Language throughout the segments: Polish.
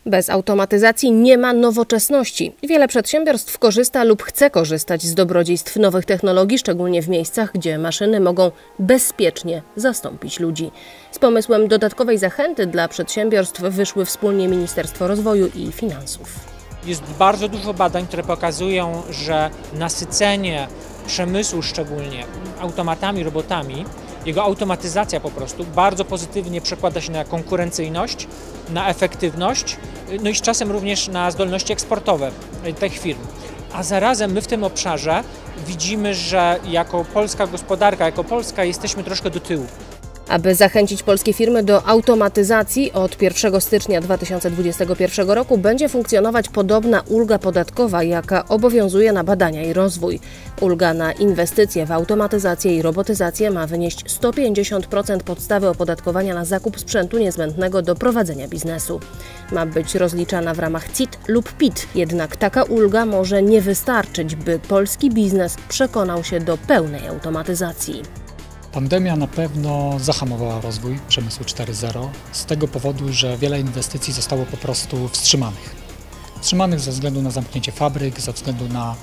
Bez automatyzacji nie ma nowoczesności. Wiele przedsiębiorstw korzysta lub chce korzystać z dobrodziejstw nowych technologii, szczególnie w miejscach, gdzie maszyny mogą bezpiecznie zastąpić ludzi. Z pomysłem dodatkowej zachęty dla przedsiębiorstw wyszły wspólnie Ministerstwo Rozwoju i Finansów. Jest bardzo dużo badań, które pokazują, że nasycenie przemysłu szczególnie automatami, robotami, jego automatyzacja po prostu bardzo pozytywnie przekłada się na konkurencyjność, na efektywność, no i z czasem również na zdolności eksportowe tych firm. A zarazem my w tym obszarze widzimy, że jako polska gospodarka, jako Polska jesteśmy troszkę do tyłu. Aby zachęcić polskie firmy do automatyzacji, od 1 stycznia 2021 roku będzie funkcjonować podobna ulga podatkowa, jaka obowiązuje na badania i rozwój. Ulga na inwestycje w automatyzację i robotyzację ma wynieść 150% podstawy opodatkowania na zakup sprzętu niezbędnego do prowadzenia biznesu. Ma być rozliczana w ramach CIT lub PIT, jednak taka ulga może nie wystarczyć, by polski biznes przekonał się do pełnej automatyzacji. Pandemia na pewno zahamowała rozwój przemysłu 4.0 z tego powodu, że wiele inwestycji zostało po prostu wstrzymanych. Wstrzymanych ze względu na zamknięcie fabryk, ze względu na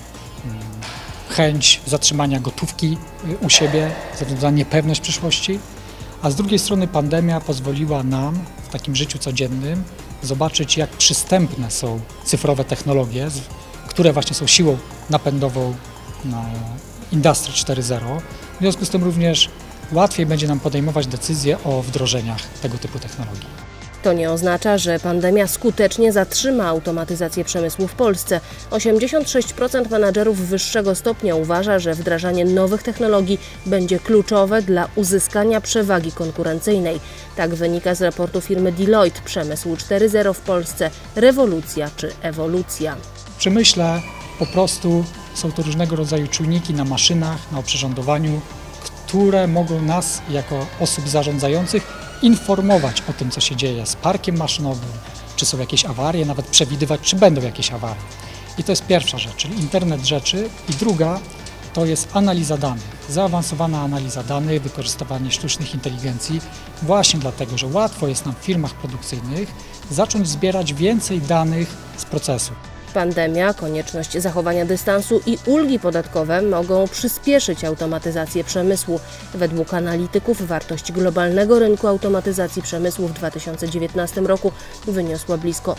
chęć zatrzymania gotówki u siebie, ze względu na niepewność przyszłości, a z drugiej strony pandemia pozwoliła nam w takim życiu codziennym zobaczyć, jak przystępne są cyfrowe technologie, które właśnie są siłą napędową Industry 4.0. W związku z tym również łatwiej będzie nam podejmować decyzje o wdrożeniach tego typu technologii. To nie oznacza, że pandemia skutecznie zatrzyma automatyzację przemysłu w Polsce. 86% menadżerów wyższego stopnia uważa, że wdrażanie nowych technologii będzie kluczowe dla uzyskania przewagi konkurencyjnej. Tak wynika z raportu firmy Deloitte Przemysł 4.0 w Polsce – rewolucja czy ewolucja. W przemyśle po prostu są to różnego rodzaju czujniki na maszynach, na oprzyrządowaniu, które mogą nas jako osób zarządzających informować o tym, co się dzieje z parkiem maszynowym, czy są jakieś awarie, nawet przewidywać, czy będą jakieś awarie. I to jest pierwsza rzecz, czyli internet rzeczy. I druga to jest analiza danych, zaawansowana analiza danych, wykorzystywanie sztucznych inteligencji, właśnie dlatego, że łatwo jest nam w firmach produkcyjnych zacząć zbierać więcej danych z procesu. Pandemia, konieczność zachowania dystansu i ulgi podatkowe mogą przyspieszyć automatyzację przemysłu. Według analityków wartość globalnego rynku automatyzacji przemysłu w 2019 roku wyniosła blisko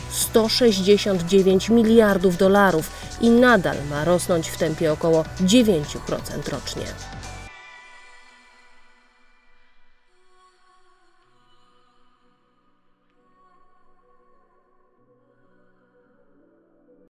169 miliardów dolarów i nadal ma rosnąć w tempie około 9% rocznie.